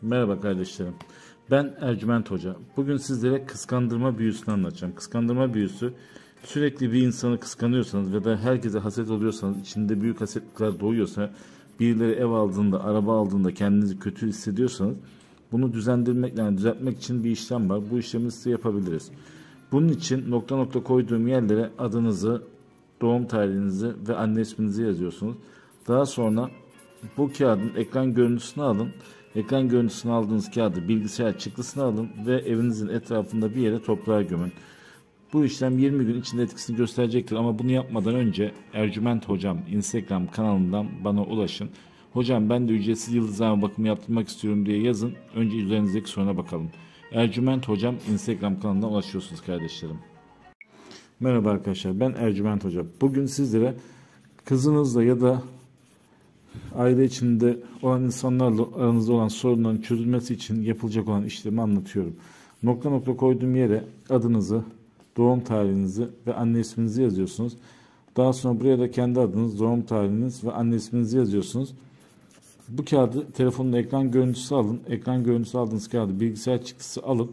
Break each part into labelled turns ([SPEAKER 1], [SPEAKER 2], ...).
[SPEAKER 1] Merhaba kardeşlerim. Ben Ercüment Hoca. Bugün sizlere kıskandırma büyüsünü anlatacağım. Kıskandırma büyüsü, sürekli bir insanı kıskanıyorsanız ve da herkese haset oluyorsanız, içinde büyük hasetlikler doğuyorsa, birileri ev aldığında, araba aldığında kendinizi kötü hissediyorsanız, bunu düzeltmek için bir işlem var. Bu işlemi size yapabiliriz. Bunun için nokta nokta koyduğum yerlere adınızı, doğum tarihinizi ve anne isminizi yazıyorsunuz. Daha sonra bu kağıdın ekran görüntüsünü alın. Ekran görüntüsünü aldığınız kağıdı bilgisayar çıktısını alın ve evinizin etrafında bir yere toprağa gömün. Bu işlem 20 gün içinde etkisini gösterecektir ama bunu yapmadan önce Ercüment Hocam Instagram kanalından bana ulaşın. Hocam ben de ücretsiz yıldızlama bakımı yaptırmak istiyorum diye yazın. Önce üzerinizdeki soruna bakalım. Ercüment Hocam Instagram kanalından ulaşıyorsunuz kardeşlerim. Merhaba arkadaşlar, ben Ercüment Hocam. Bugün sizlere kızınızla ya da aile içinde olan insanlarla aranızda olan sorunların çözülmesi için yapılacak olan işlemi anlatıyorum. Nokta nokta koyduğum yere adınızı, doğum tarihinizi ve anne isminizi yazıyorsunuz. Daha sonra buraya da kendi adınız, doğum tarihiniz ve anne isminizi yazıyorsunuz. Bu kağıdı telefonun ekran görüntüsü alın. Ekran görüntüsü aldığınız kağıdı bilgisayar çıktısı alıp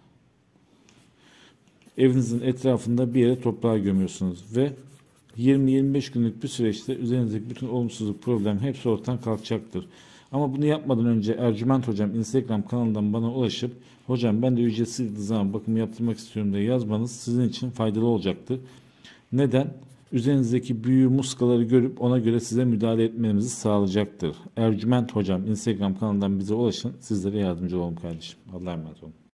[SPEAKER 1] evinizin etrafında bir yere toprağa gömüyorsunuz ve 20-25 günlük bir süreçte üzerinizdeki bütün olumsuzluk, problem hepsi ortadan kalkacaktır. Ama bunu yapmadan önce Ercüment Hocam Instagram kanalından bana ulaşıp hocam ben de ücretsiz zaman bakımı yaptırmak istiyorum diye yazmanız sizin için faydalı olacaktır. Neden? Üzerinizdeki büyü, muskaları görüp ona göre size müdahale etmenizi sağlayacaktır. Ercüment Hocam Instagram kanalından bize ulaşın. Sizlere yardımcı olun kardeşim. Allah'a emanet olun.